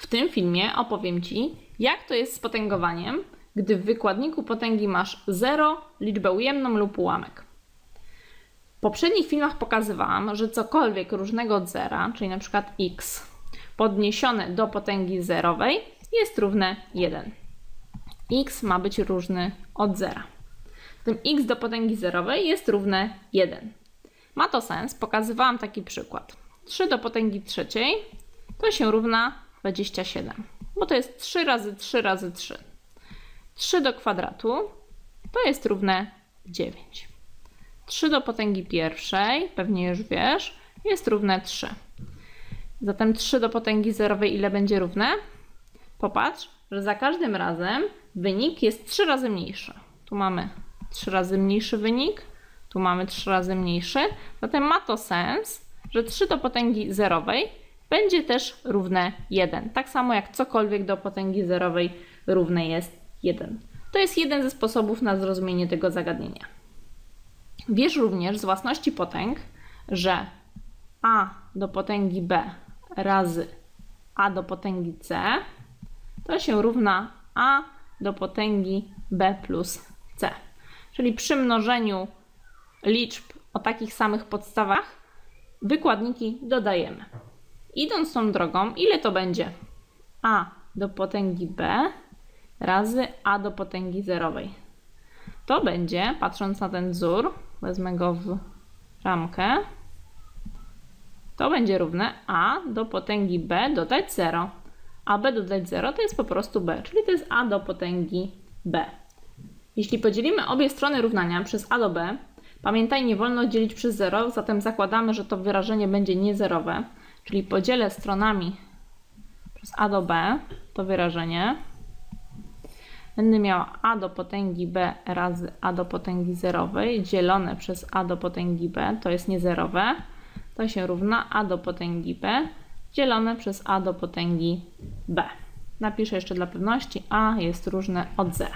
tym filmie opowiem Ci, jak to jest z potęgowaniem, gdy w wykładniku potęgi masz 0, liczbę ujemną lub ułamek. W poprzednich filmach pokazywałam, że cokolwiek różnego od zera, czyli na przykład x, podniesione do potęgi zerowej jest równe 1. X ma być różny od zera. Zatem x do potęgi zerowej jest równe 1. Ma to sens, pokazywałam taki przykład. 3 do potęgi trzeciej to się równa 27, bo to jest 3 razy 3 razy 3. 3 do kwadratu to jest równe 9. 3 do potęgi pierwszej, pewnie już wiesz, jest równe 3. Zatem 3 do potęgi zerowej ile będzie równe? Popatrz, że za każdym razem wynik jest 3 razy mniejszy. Tu mamy 3 razy mniejszy wynik, tu mamy 3 razy mniejszy. Zatem ma to sens, że 3 do potęgi zerowej będzie też równe 1. Tak samo jak cokolwiek do potęgi zerowej równe jest 1. To jest jeden ze sposobów na zrozumienie tego zagadnienia. Wiesz również z własności potęg, że a do potęgi b razy a do potęgi c to się równa a do potęgi b plus c. Czyli przy mnożeniu liczb o takich samych podstawach wykładniki dodajemy. Idąc tą drogą, ile to będzie a do potęgi b razy a do potęgi zerowej? To będzie, patrząc na ten wzór, wezmę go w ramkę, to będzie równe a do potęgi b dodać 0. A b dodać 0 to jest po prostu b, czyli to jest a do potęgi b. Jeśli podzielimy obie strony równania przez a do b, pamiętaj, nie wolno dzielić przez 0, zatem zakładamy, że to wyrażenie będzie niezerowe, czyli podzielę stronami przez a do b to wyrażenie. Będę miała a do potęgi b razy a do potęgi zerowej dzielone przez a do potęgi b, to jest niezerowe, to się równa a do potęgi b dzielone przez a do potęgi b. Napiszę jeszcze dla pewności, a jest różne od zera.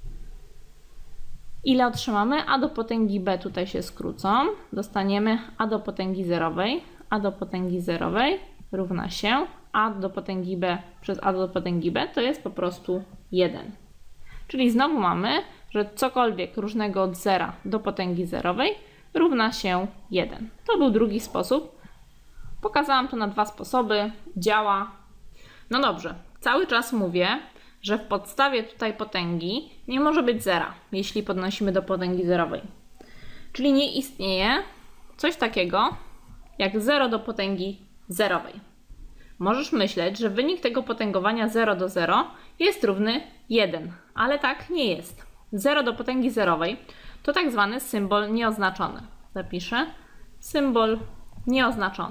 Ile otrzymamy? A do potęgi b tutaj się skrócą. Dostaniemy a do potęgi zerowej. A do potęgi zerowej równa się a do potęgi b przez a do potęgi b to jest po prostu 1. Czyli znowu mamy, że cokolwiek różnego od zera do potęgi zerowej równa się 1. To był drugi sposób. Pokazałam to na dwa sposoby. Działa. No dobrze, cały czas mówię, że w podstawie tutaj potęgi nie może być zera, jeśli podnosimy do potęgi zerowej. Czyli nie istnieje coś takiego jak 0 do potęgi zerowej. Możesz myśleć, że wynik tego potęgowania 0 do 0 jest równy 1, ale tak nie jest. 0 do potęgi zerowej to tak zwany symbol nieoznaczony. Zapiszę symbol nieoznaczony.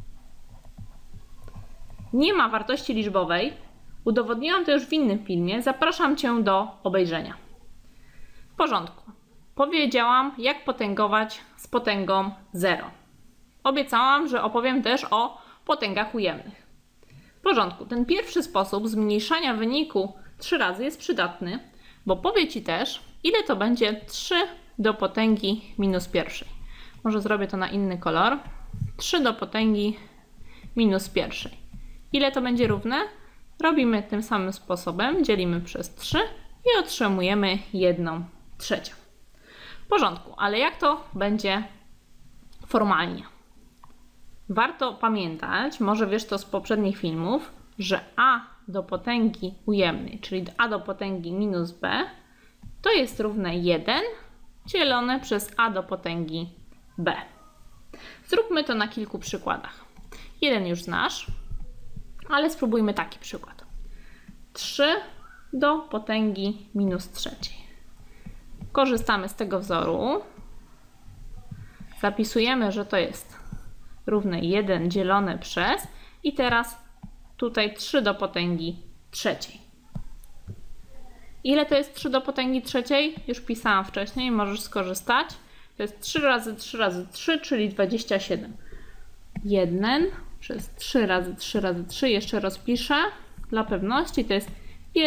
Nie ma wartości liczbowej. Udowodniłam to już w innym filmie. Zapraszam Cię do obejrzenia. W porządku. Powiedziałam, jak potęgować z potęgą 0. Obiecałam, że opowiem też o potęgach ujemnych. W porządku. Ten pierwszy sposób zmniejszania wyniku 3 razy jest przydatny, bo powie Ci też, ile to będzie 3 do potęgi minus pierwszej. Może zrobię to na inny kolor. 3 do potęgi minus pierwszej. Ile to będzie równe? Robimy tym samym sposobem, dzielimy przez 3 i otrzymujemy 1/3. W porządku, ale jak to będzie formalnie? Warto pamiętać, może wiesz to z poprzednich filmów, że a do potęgi ujemnej, czyli a do potęgi minus b, to jest równe 1 dzielone przez a do potęgi b. Zróbmy to na kilku przykładach. Jeden już znasz, ale spróbujmy taki przykład. 3 do potęgi minus trzeciej. Korzystamy z tego wzoru. Zapisujemy, że to jest równe 1 dzielone przez i teraz tutaj 3 do potęgi trzeciej. Ile to jest 3 do potęgi trzeciej? Już pisałam wcześniej, możesz skorzystać. To jest 3 razy 3 razy 3, czyli 27. 1 przez 3 razy 3 razy 3, jeszcze rozpiszę dla pewności, to jest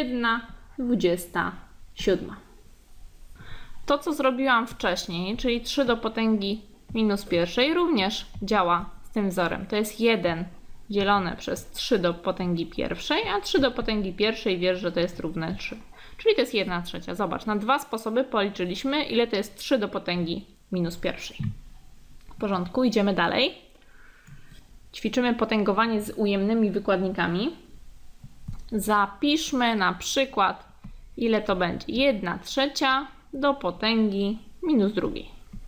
1/27. To, co zrobiłam wcześniej, czyli 3 do potęgi minus pierwszej, również działa z tym wzorem. To jest 1 dzielone przez 3 do potęgi pierwszej, a 3 do potęgi pierwszej wiesz, że to jest równe 3. Czyli to jest 1/3. Zobacz, na dwa sposoby policzyliśmy, ile to jest 3 do potęgi minus pierwszej. W porządku, idziemy dalej. Ćwiczymy potęgowanie z ujemnymi wykładnikami. Zapiszmy na przykład, ile to będzie 1/3 do potęgi minus drugiej.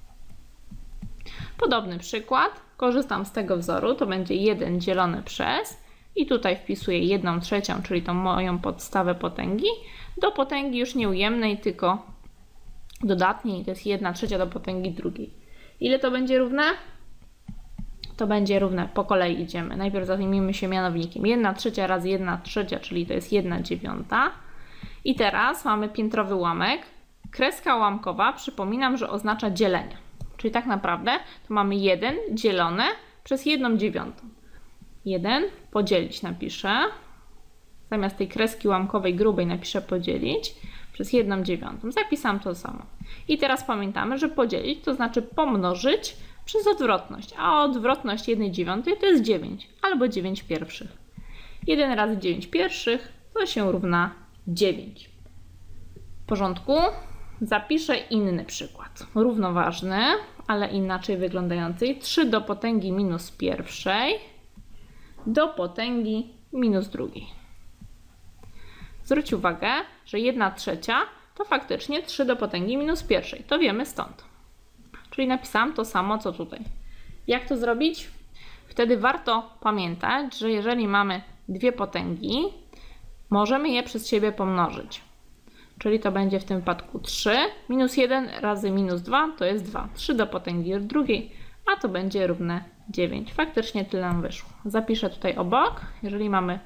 Podobny przykład, korzystam z tego wzoru, to będzie 1 dzielone przez i tutaj wpisuję 1/3, czyli tą moją podstawę potęgi, do potęgi już nie ujemnej, tylko dodatniej, to jest 1/3 do potęgi drugiej. Ile to będzie równe? To będzie równe, po kolei idziemy. Najpierw zajmijmy się mianownikiem. 1/3 razy 1/3, czyli to jest 1/9. I teraz mamy piętrowy ułamek. Kreska ułamkowa, przypominam, że oznacza dzielenie. Czyli tak naprawdę to mamy 1 dzielone przez 1/9. 1 podzielić napiszę. Zamiast tej kreski ułamkowej grubej napiszę podzielić przez 1/9. Zapisałam to samo. I teraz pamiętamy, że podzielić to znaczy pomnożyć przez odwrotność. A odwrotność 1/9 to jest 9 albo 9 pierwszych. 1 razy 9 pierwszych to się równa 9. W porządku? Zapiszę inny przykład. Równoważny, ale inaczej wyglądający. 3 do potęgi minus pierwszej do potęgi minus drugiej. Zwróć uwagę, że 1/3 to faktycznie 3 do potęgi minus pierwszej. To wiemy stąd. Czyli napisałam to samo, co tutaj. Jak to zrobić? Wtedy warto pamiętać, że jeżeli mamy dwie potęgi, możemy je przez siebie pomnożyć. Czyli to będzie w tym wypadku 3. Minus 1 razy minus 2 to jest 2. 3 do potęgi drugiej, a to będzie równe 9. Faktycznie tyle nam wyszło. Zapiszę tutaj obok. Jeżeli mamy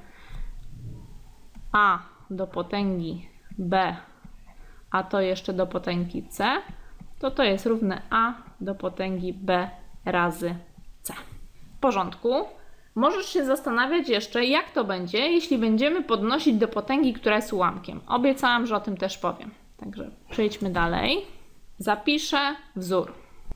a do potęgi b, a to jeszcze do potęgi c, to to jest równe a do potęgi b razy c. W porządku. Możesz się zastanawiać jeszcze, jak to będzie, jeśli będziemy podnosić do potęgi, która jest ułamkiem. Obiecałam, że o tym też powiem. Także przejdźmy dalej. Zapiszę wzór.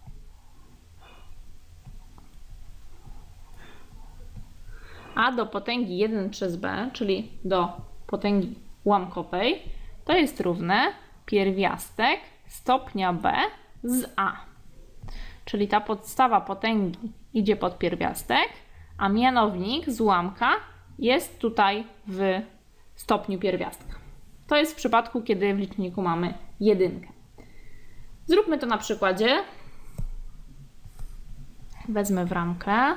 A do potęgi 1 przez b, czyli do potęgi ułamkowej, to jest równe pierwiastek stopnia b z a. Czyli ta podstawa potęgi idzie pod pierwiastek, a mianownik z ułamka jest tutaj w stopniu pierwiastka. To jest w przypadku, kiedy w liczniku mamy 1. Zróbmy to na przykładzie. Wezmę w ramkę.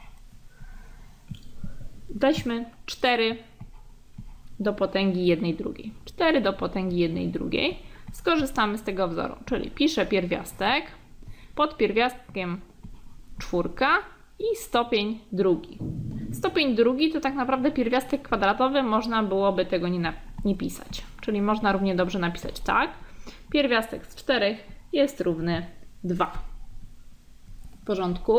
Weźmy 4 do potęgi 1/2. 4 do potęgi 1/2. Skorzystamy z tego wzoru, czyli piszę pierwiastek, pod pierwiastkiem 4 i stopień drugi. Stopień drugi to tak naprawdę pierwiastek kwadratowy, można byłoby tego nie pisać. Czyli można równie dobrze napisać tak. Pierwiastek z 4 jest równy 2. W porządku.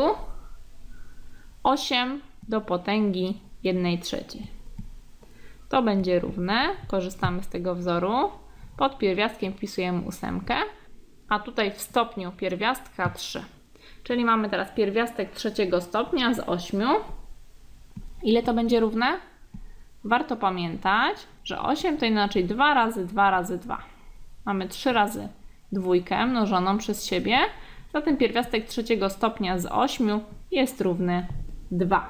8 do potęgi 1/3. To będzie równe, korzystamy z tego wzoru. Pod pierwiastkiem wpisujemy 8, a tutaj w stopniu pierwiastka 3. Czyli mamy teraz pierwiastek trzeciego stopnia z 8. Ile to będzie równe? Warto pamiętać, że 8 to inaczej 2 razy 2 razy 2. Mamy 3 razy dwójkę mnożoną przez siebie. Zatem pierwiastek trzeciego stopnia z 8 jest równy 2.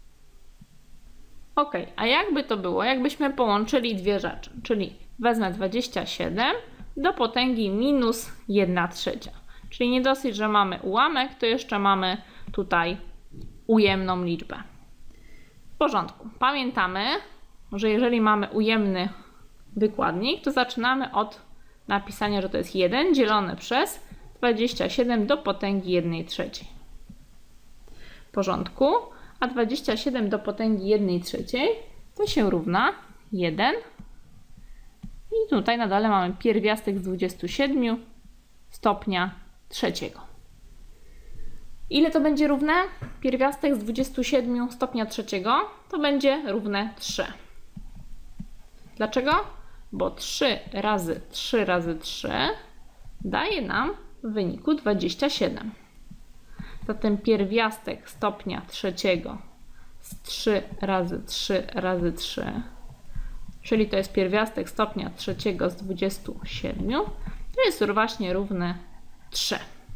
Ok, a jakby to było, jakbyśmy połączyli dwie rzeczy? Czyli wezmę 27 do potęgi minus 1/3. Czyli nie dosyć, że mamy ułamek, to jeszcze mamy tutaj ujemną liczbę. W porządku. Pamiętamy, że jeżeli mamy ujemny wykładnik, to zaczynamy od napisania, że to jest 1 dzielone przez 27 do potęgi 1/3. W porządku. A 27 do potęgi 1/3 to się równa 1. I tutaj na dole mamy pierwiastek z 27 stopnia trzeciego. Ile to będzie równe? Pierwiastek z 27 stopnia trzeciego to będzie równe 3. Dlaczego? Bo 3 razy 3 razy 3 daje nam w wyniku 27. Zatem pierwiastek stopnia trzeciego z 3 razy 3 razy 3, czyli to jest pierwiastek stopnia trzeciego z 27, to jest właśnie równy 3.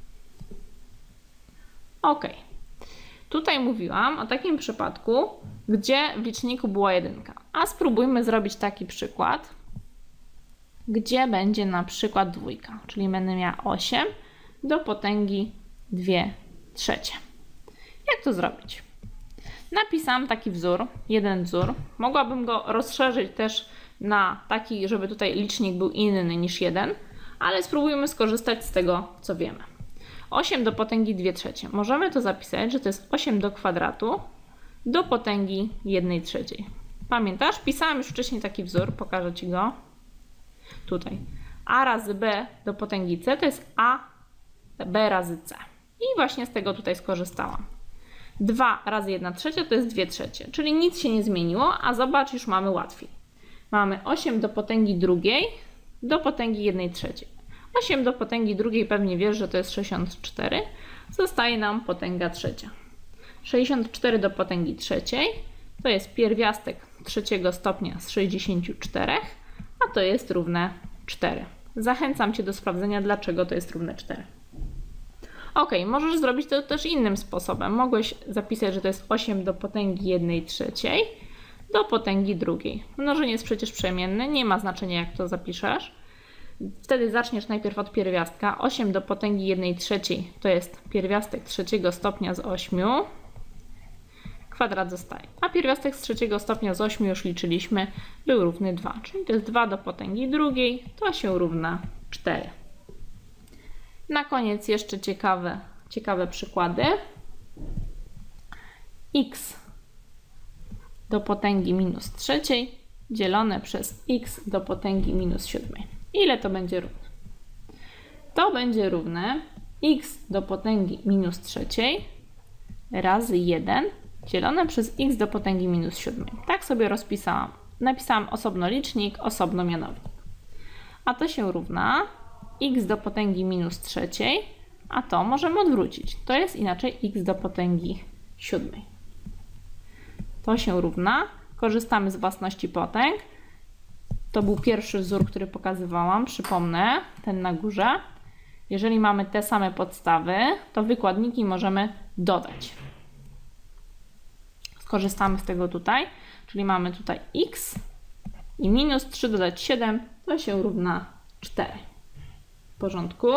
Ok. Tutaj mówiłam o takim przypadku, gdzie w liczniku była 1. A spróbujmy zrobić taki przykład, gdzie będzie na przykład 2, czyli będę miała 8 do potęgi 2/3. Jak to zrobić? Napisałam taki wzór, jeden wzór. Mogłabym go rozszerzyć też na taki, żeby tutaj licznik był inny niż 1, ale spróbujmy skorzystać z tego, co wiemy. 8 do potęgi 2/3. Możemy to zapisać, że to jest 8 do kwadratu do potęgi 1/3. Pamiętasz? Pisałam już wcześniej taki wzór, pokażę Ci go. Tutaj. A razy B do potęgi C to jest A, B razy C. I właśnie z tego tutaj skorzystałam. 2 razy 1/3 to jest 2/3, czyli nic się nie zmieniło, a zobacz, już mamy łatwiej. Mamy 8 do potęgi drugiej do potęgi 1/3. 8 do potęgi drugiej pewnie wiesz, że to jest 64. Zostaje nam potęga trzecia. 64 do potęgi trzeciej to jest pierwiastek trzeciego stopnia z 64, a to jest równe 4. Zachęcam Cię do sprawdzenia, dlaczego to jest równe 4. Ok, możesz zrobić to też innym sposobem. Mogłeś zapisać, że to jest 8 do potęgi 1/3 do potęgi drugiej. Mnożenie jest przecież przemienne, nie ma znaczenia, jak to zapiszesz. Wtedy zaczniesz najpierw od pierwiastka. 8 do potęgi 1/3 to jest pierwiastek trzeciego stopnia z 8. Kwadrat zostaje. A pierwiastek z trzeciego stopnia z 8 już liczyliśmy, był równy 2. Czyli to jest 2 do potęgi drugiej, to się równa 4. Na koniec jeszcze ciekawe przykłady. X do potęgi minus trzeciej dzielone przez x do potęgi minus 7. Ile to będzie równe? To będzie równe x do potęgi minus trzeciej razy 1 dzielone przez x do potęgi minus 7. Tak sobie rozpisałam. Napisałam osobno licznik, osobno mianownik. A to się równa x do potęgi minus trzeciej, a to możemy odwrócić. To jest inaczej x do potęgi 7. To się równa. Korzystamy z własności potęg. To był pierwszy wzór, który pokazywałam. Przypomnę, ten na górze. Jeżeli mamy te same podstawy, to wykładniki możemy dodać. Skorzystamy z tego tutaj, czyli mamy tutaj x i minus 3 dodać 7, to się równa 4. W porządku.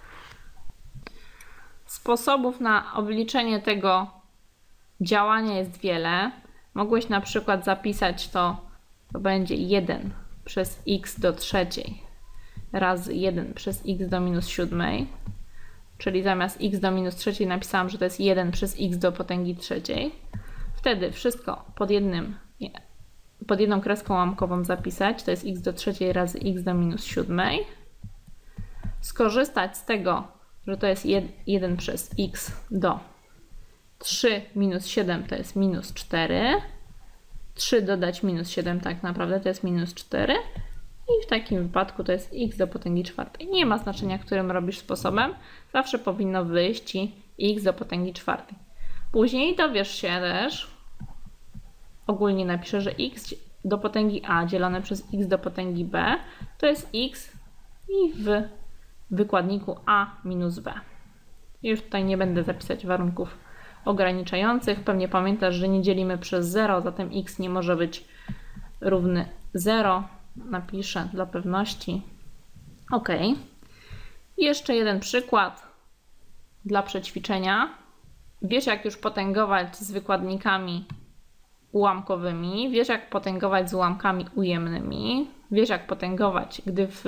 Sposobów na obliczenie tego działania jest wiele. Mogłeś na przykład zapisać to będzie 1 przez x do trzeciej razy 1 przez x do minus 7, czyli zamiast x do minus trzeciej napisałam, że to jest 1 przez x do potęgi trzeciej. Wtedy wszystko pod jedną kreską ułamkową zapisać, to jest x do trzeciej razy x do minus 7. Skorzystać z tego, że to jest 1 przez x do 3 minus 7 to jest minus 4. 3 dodać minus 7 tak naprawdę to jest minus 4. I w takim wypadku to jest x do potęgi czwartej. Nie ma znaczenia, którym robisz sposobem. Zawsze powinno wyjść Ci x do potęgi czwartej. Później dowiesz się też, ogólnie napiszę, że x do potęgi a dzielone przez x do potęgi b to jest x i w wykładniku a minus b. Już tutaj nie będę zapisać warunków ograniczających. Pewnie pamiętasz, że nie dzielimy przez 0, zatem x nie może być równy 0. Napiszę dla pewności. Ok. Jeszcze jeden przykład dla przećwiczenia. Wiesz, jak już potęgować z wykładnikami ułamkowymi. Wiesz, jak potęgować z ułamkami ujemnymi. Wiesz, jak potęgować, gdy w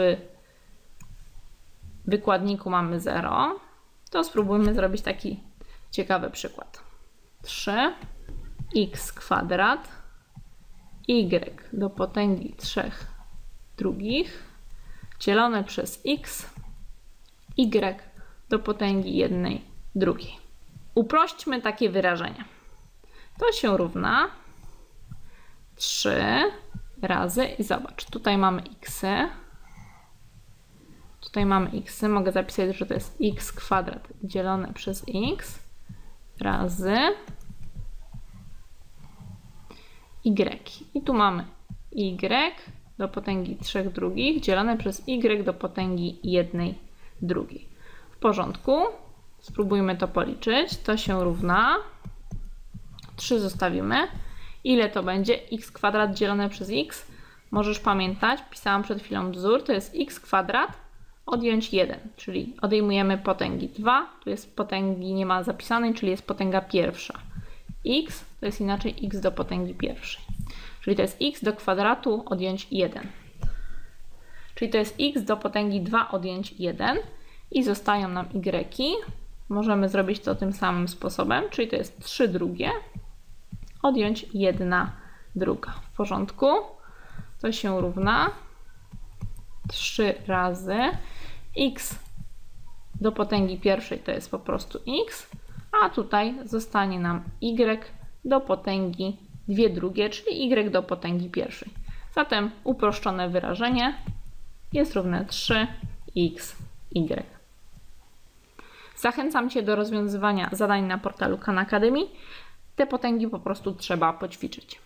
wykładniku mamy 0. To spróbujmy zrobić taki ciekawy przykład. 3x kwadrat y do potęgi 3 drugich dzielone przez x y do potęgi 1 drugiej. Uprośćmy takie wyrażenie. To się równa 3 razy i zobacz, tutaj mamy xy. Tutaj mamy xy, mogę zapisać, że to jest x kwadrat dzielone przez x razy y. I tu mamy y do potęgi 3 drugich dzielone przez y do potęgi 1 drugiej. W porządku. Spróbujmy to policzyć. To się równa 3 zostawimy. Ile to będzie? X kwadrat dzielone przez x. Możesz pamiętać, pisałam przed chwilą wzór, to jest x kwadrat odjąć 1, czyli odejmujemy potęgi 2. Tu jest potęgi nie ma zapisanej, czyli jest potęga pierwsza. X to jest inaczej x do potęgi pierwszej. Czyli to jest x do kwadratu odjąć 1. Czyli to jest x do potęgi 2 odjąć 1 i zostają nam y. Możemy zrobić to tym samym sposobem, czyli to jest 3 drugie odjąć 1 druga. W porządku? To się równa 3 razy x do potęgi pierwszej to jest po prostu x, a tutaj zostanie nam y do potęgi 2 drugie, czyli y do potęgi pierwszej. Zatem uproszczone wyrażenie jest równe 3xy. Zachęcam Cię do rozwiązywania zadań na portalu Khan Academy. Te potęgi po prostu trzeba poćwiczyć.